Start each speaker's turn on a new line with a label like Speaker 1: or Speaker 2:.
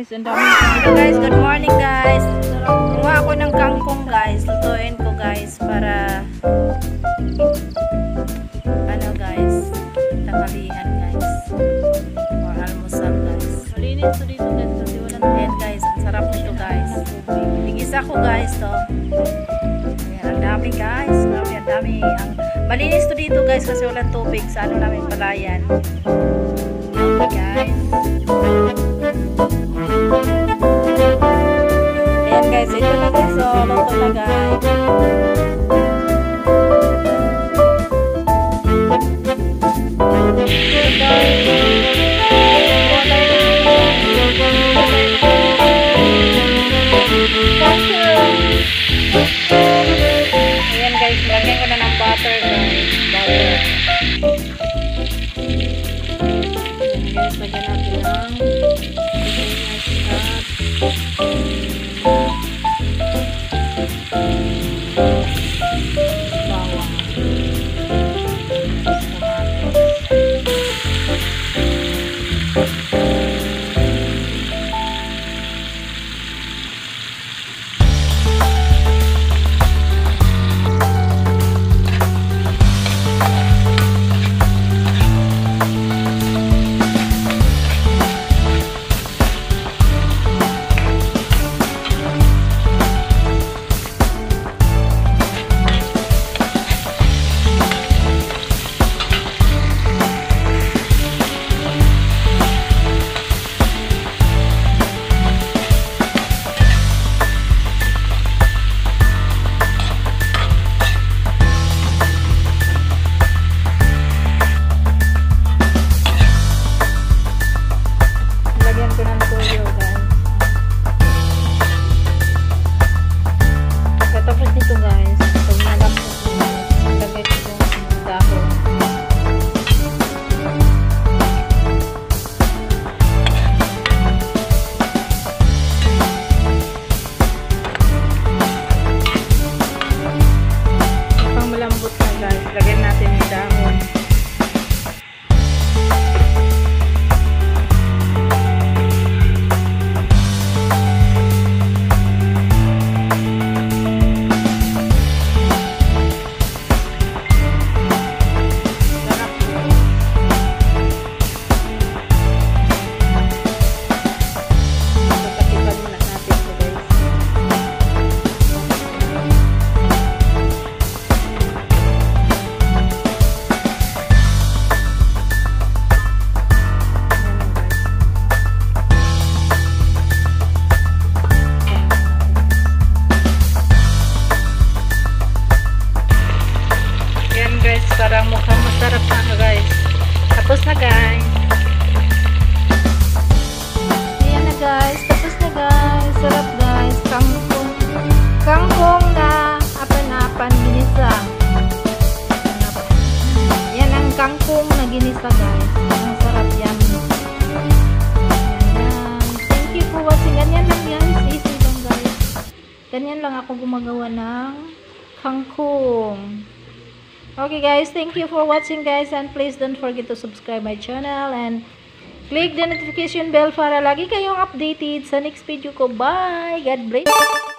Speaker 1: guys, ang dami. Hello guys, good morning guys. Kumuha ako ng kangkong guys. Lutuin ko guys para ano guys, tanghalian guys. Or almusal guys. Malinis to dito guys kasi walang ayan guys. Ang sarap nito guys. Igisa ko guys to. Ayan, ang dami guys. Grabe, ang dami. Malinis to dito guys kasi walang tubig sa ano namin palayan. Guys. Ayan guys, ito na guys. So, luto na guys. Ayan guys, lagyan ko na ng butter guys. Butter. Guys, lagyan natin ng bawang. Lagyan natin yung dahon. Parang mukhang masarap na guys. Tapos na guys. Ayan na guys. Tapos na guys. Sarap guys. Kangkong. Kangkong na apan-apan ginisa. Yan ang kangkong na ginisa guys. Ang sarap yan. Thank you for watching. Ganyan lang yan. Easy lang guys. Ganyan lang ako gumagawa ng kangkong. Okay guys, thank you for watching guys, and please don't forget to subscribe my channel and click the notification bell para lagi kayong updated sa next video ko. Bye! God bless!